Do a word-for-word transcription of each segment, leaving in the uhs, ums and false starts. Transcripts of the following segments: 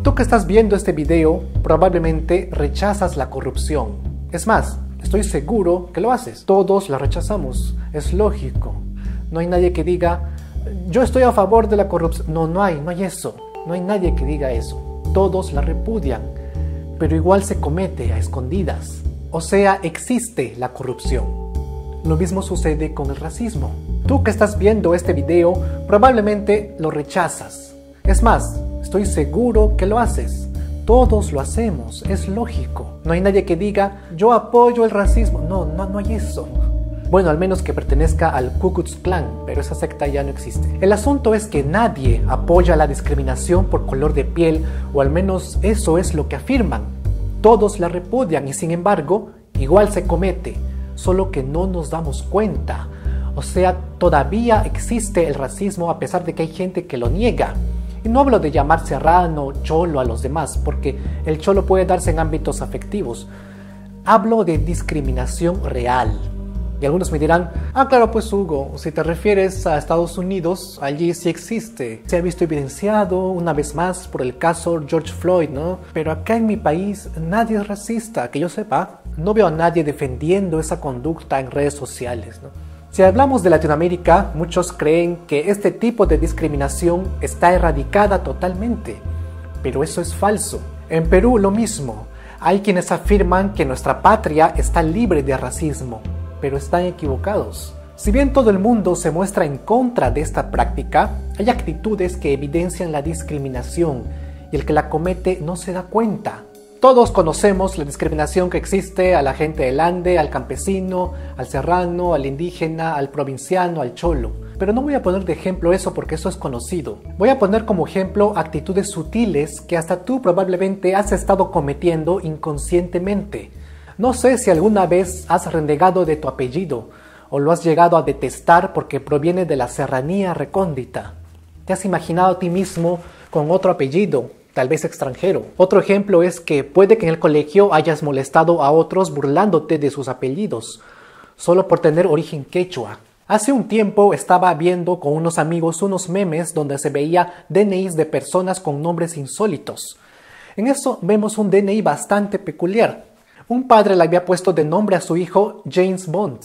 Tú que estás viendo este video probablemente rechazas la corrupción. Es más, estoy seguro que lo haces. Todos la rechazamos, es lógico. No hay nadie que diga, yo estoy a favor de la corrupción. No, no hay, no hay eso. No hay nadie que diga eso. Todos la repudian, pero igual se comete a escondidas. O sea, existe la corrupción. Lo mismo sucede con el racismo. Tú que estás viendo este video probablemente lo rechazas. Es más, estoy seguro que lo haces. Todos lo hacemos, es lógico. No hay nadie que diga, yo apoyo el racismo. No, no, no hay eso. Bueno, al menos que pertenezca al Ku Klux Klan, pero esa secta ya no existe. El asunto es que nadie apoya la discriminación por color de piel, o al menos eso es lo que afirman. Todos la repudian y sin embargo, igual se comete, solo que no nos damos cuenta. O sea, todavía existe el racismo a pesar de que hay gente que lo niega. Y no hablo de llamar serrano, cholo a los demás, porque el cholo puede darse en ámbitos afectivos. Hablo de discriminación real. Y algunos me dirán, ah claro pues Hugo, si te refieres a Estados Unidos, allí sí existe. Se ha visto evidenciado una vez más por el caso George Floyd, ¿no? Pero acá en mi país nadie es racista, que yo sepa. No veo a nadie defendiendo esa conducta en redes sociales, ¿no? Si hablamos de Latinoamérica, muchos creen que este tipo de discriminación está erradicada totalmente, pero eso es falso. En Perú lo mismo, hay quienes afirman que nuestra patria está libre de racismo, pero están equivocados. Si bien todo el mundo se muestra en contra de esta práctica, hay actitudes que evidencian la discriminación y el que la comete no se da cuenta. Todos conocemos la discriminación que existe a la gente del Ande, al campesino, al serrano, al indígena, al provinciano, al cholo. Pero no voy a poner de ejemplo eso porque eso es conocido. Voy a poner como ejemplo actitudes sutiles que hasta tú probablemente has estado cometiendo inconscientemente. No sé si alguna vez has renegado de tu apellido o lo has llegado a detestar porque proviene de la serranía recóndita. Te has imaginado a ti mismo con otro apellido, tal vez extranjero. Otro ejemplo es que puede que en el colegio hayas molestado a otros burlándote de sus apellidos, solo por tener origen quechua. Hace un tiempo estaba viendo con unos amigos unos memes donde se veía D N Is de personas con nombres insólitos. En eso vemos un D N I bastante peculiar. Un padre le había puesto de nombre a su hijo James Bond.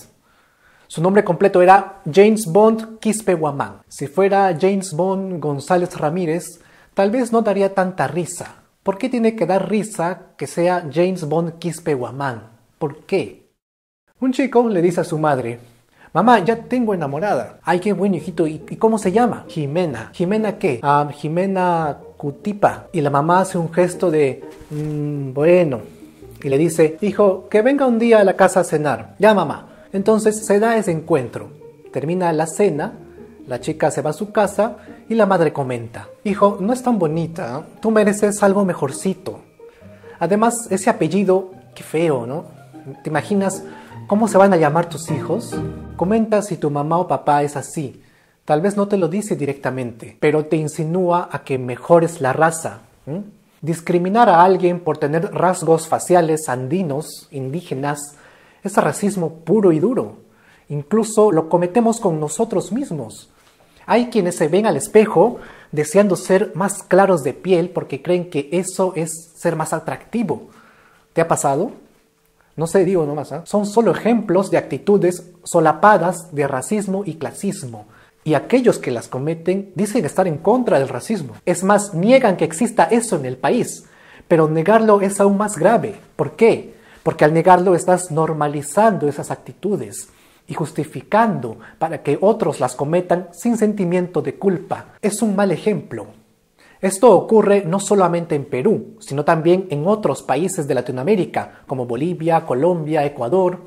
Su nombre completo era James Bond Quispe Guamán. Si fuera James Bond González Ramírez, tal vez no daría tanta risa. ¿Por qué tiene que dar risa que sea James Bond Quispe Guamán? ¿Por qué? Un chico le dice a su madre, mamá, ya tengo enamorada. Ay, qué bueno, hijito. ¿Y, y cómo se llama? Jimena. ¿Jimena qué? Ah, Jimena Cutipa. Y la mamá hace un gesto de, mmm, bueno. Y le dice, hijo, que venga un día a la casa a cenar. Ya, mamá. Entonces se da ese encuentro. Termina la cena, la chica se va a su casa y la madre comenta, hijo, no es tan bonita, ¿eh? Tú mereces algo mejorcito. Además, ese apellido, qué feo, ¿no? ¿Te imaginas cómo se van a llamar tus hijos? Comenta si tu mamá o papá es así. Tal vez no te lo dice directamente, pero te insinúa a que mejores la raza. ¿Mm? Discriminar a alguien por tener rasgos faciales andinos, indígenas, es racismo puro y duro. Incluso lo cometemos con nosotros mismos. Hay quienes se ven al espejo deseando ser más claros de piel porque creen que eso es ser más atractivo. ¿Te ha pasado? No sé, digo nomás, ¿eh? Son solo ejemplos de actitudes solapadas de racismo y clasismo. Y aquellos que las cometen dicen estar en contra del racismo. Es más, niegan que exista eso en el país. Pero negarlo es aún más grave. ¿Por qué? Porque al negarlo estás normalizando esas actitudes y justificando para que otros las cometan sin sentimiento de culpa. Es un mal ejemplo. Esto ocurre no solamente en Perú, sino también en otros países de Latinoamérica, como Bolivia, Colombia, Ecuador.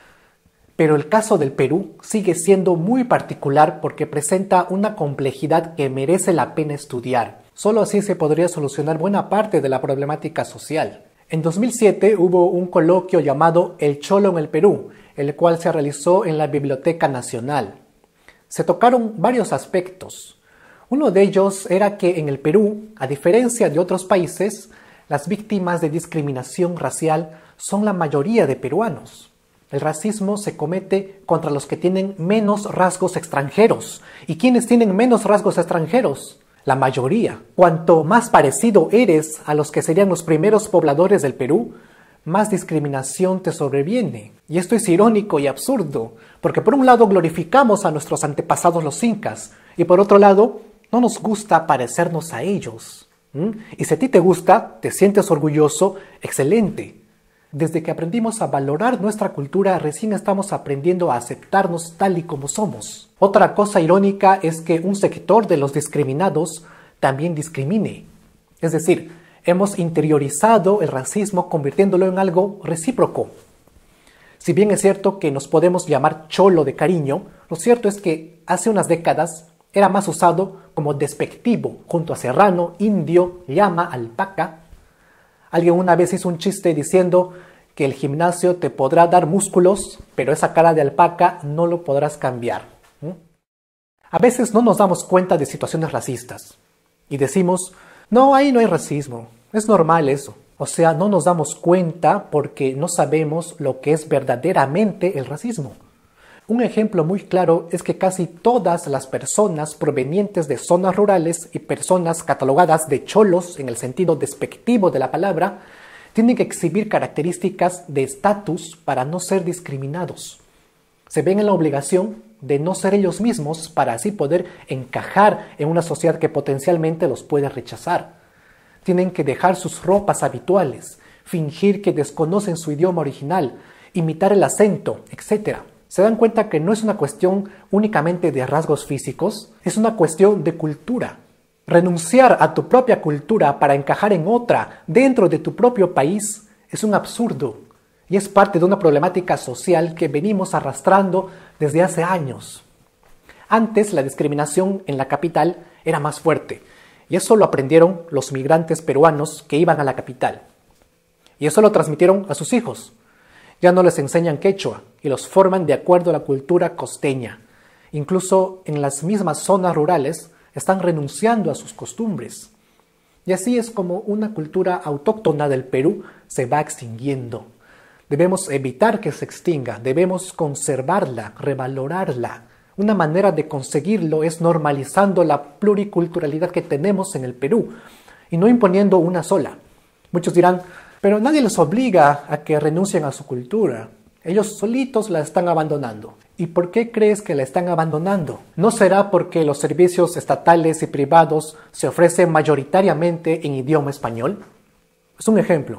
Pero el caso del Perú sigue siendo muy particular porque presenta una complejidad que merece la pena estudiar. Solo así se podría solucionar buena parte de la problemática social. En dos mil siete hubo un coloquio llamado El Cholo en el Perú, el cual se realizó en la Biblioteca Nacional. Se tocaron varios aspectos. Uno de ellos era que en el Perú, a diferencia de otros países, las víctimas de discriminación racial son la mayoría de peruanos. El racismo se comete contra los que tienen menos rasgos extranjeros. ¿Y quiénes tienen menos rasgos extranjeros? la mayoría. Cuanto más parecido eres a los que serían los primeros pobladores del Perú, más discriminación te sobreviene. Y esto es irónico y absurdo, porque por un lado glorificamos a nuestros antepasados los incas, y por otro lado no nos gusta parecernos a ellos. ¿Mm? Y si a ti te gusta, te sientes orgulloso, excelente. Desde que aprendimos a valorar nuestra cultura, recién estamos aprendiendo a aceptarnos tal y como somos. Otra cosa irónica es que un sector de los discriminados también discrimine. Es decir, hemos interiorizado el racismo convirtiéndolo en algo recíproco. Si bien es cierto que nos podemos llamar cholo de cariño, lo cierto es que hace unas décadas era más usado como despectivo junto a serrano, indio, llama, alpaca. Alguien una vez hizo un chiste diciendo que el gimnasio te podrá dar músculos, pero esa cara de alpaca no lo podrás cambiar. ¿Mm? A veces no nos damos cuenta de situaciones racistas y decimos, no, ahí no hay racismo, es normal eso. O sea, no nos damos cuenta porque no sabemos lo que es verdaderamente el racismo. Un ejemplo muy claro es que casi todas las personas provenientes de zonas rurales y personas catalogadas de cholos en el sentido despectivo de la palabra tienen que exhibir características de estatus para no ser discriminados. Se ven en la obligación de no ser ellos mismos para así poder encajar en una sociedad que potencialmente los puede rechazar. Tienen que dejar sus ropas habituales, fingir que desconocen su idioma original, imitar el acento, etcétera. Se dan cuenta que no es una cuestión únicamente de rasgos físicos, es una cuestión de cultura. Renunciar a tu propia cultura para encajar en otra dentro de tu propio país es un absurdo y es parte de una problemática social que venimos arrastrando desde hace años. Antes la discriminación en la capital era más fuerte y eso lo aprendieron los migrantes peruanos que iban a la capital. Y eso lo transmitieron a sus hijos. Ya no les enseñan quechua y los forman de acuerdo a la cultura costeña. Incluso en las mismas zonas rurales están renunciando a sus costumbres. Y así es como una cultura autóctona del Perú se va extinguiendo. Debemos evitar que se extinga, debemos conservarla, revalorarla. Una manera de conseguirlo es normalizando la pluriculturalidad que tenemos en el Perú y no imponiendo una sola. Muchos dirán, pero nadie les obliga a que renuncien a su cultura. Ellos solitos la están abandonando. ¿Y por qué crees que la están abandonando? ¿No será porque los servicios estatales y privados se ofrecen mayoritariamente en idioma español? Es un ejemplo.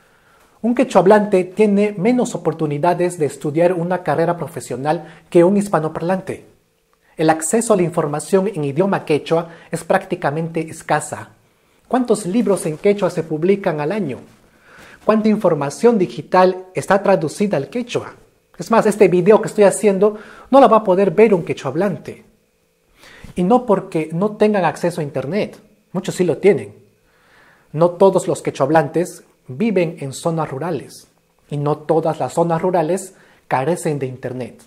Un quechohablante tiene menos oportunidades de estudiar una carrera profesional que un hispanoparlante. El acceso a la información en idioma quechua es prácticamente escasa. ¿Cuántos libros en quechua se publican al año? ¿Cuánta información digital está traducida al quechua? Es más, este video que estoy haciendo no lo va a poder ver un quechohablante. Y no porque no tengan acceso a internet. Muchos sí lo tienen. No todos los quechohablantes viven en zonas rurales. Y no todas las zonas rurales carecen de internet.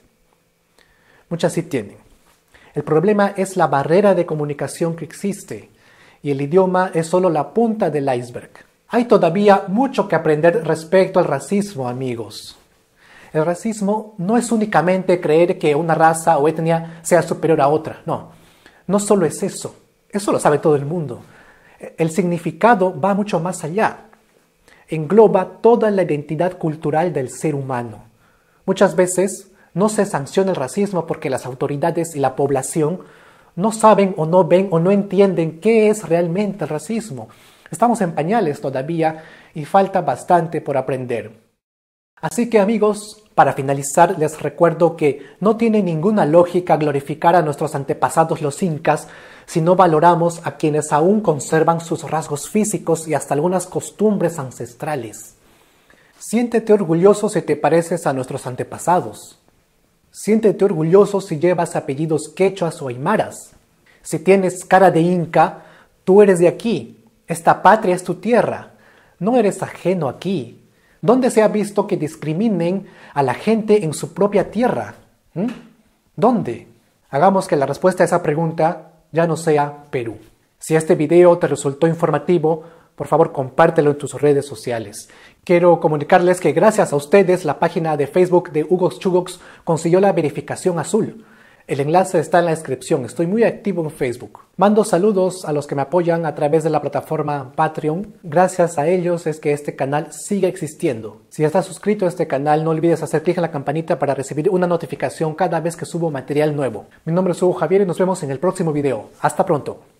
Muchas sí tienen. El problema es la barrera de comunicación que existe. Y el idioma es solo la punta del iceberg. Hay todavía mucho que aprender respecto al racismo, amigos. El racismo no es únicamente creer que una raza o etnia sea superior a otra. No, no solo es eso. Eso lo sabe todo el mundo. El significado va mucho más allá. Engloba toda la identidad cultural del ser humano. Muchas veces no se sanciona el racismo porque las autoridades y la población no saben o no ven o no entienden qué es realmente el racismo. Estamos en pañales todavía y falta bastante por aprender. Así que amigos, para finalizar les recuerdo que no tiene ninguna lógica glorificar a nuestros antepasados los incas si no valoramos a quienes aún conservan sus rasgos físicos y hasta algunas costumbres ancestrales. Siéntete orgulloso si te pareces a nuestros antepasados. Siéntete orgulloso si llevas apellidos quechuas o aymaras. Si tienes cara de inca, tú eres de aquí. Esta patria es tu tierra. No eres ajeno aquí. ¿Dónde se ha visto que discriminen a la gente en su propia tierra? ¿Mm? ¿Dónde? Hagamos que la respuesta a esa pregunta ya no sea Perú. Si este video te resultó informativo, por favor compártelo en tus redes sociales. Quiero comunicarles que gracias a ustedes la página de Facebook de Hugox Chugox consiguió la verificación azul. El enlace está en la descripción. Estoy muy activo en Facebook. Mando saludos a los que me apoyan a través de la plataforma Patreon. Gracias a ellos es que este canal sigue existiendo. Si estás suscrito a este canal, no olvides hacer clic en la campanita para recibir una notificación cada vez que subo material nuevo. Mi nombre es Hugo Javier y nos vemos en el próximo video. Hasta pronto.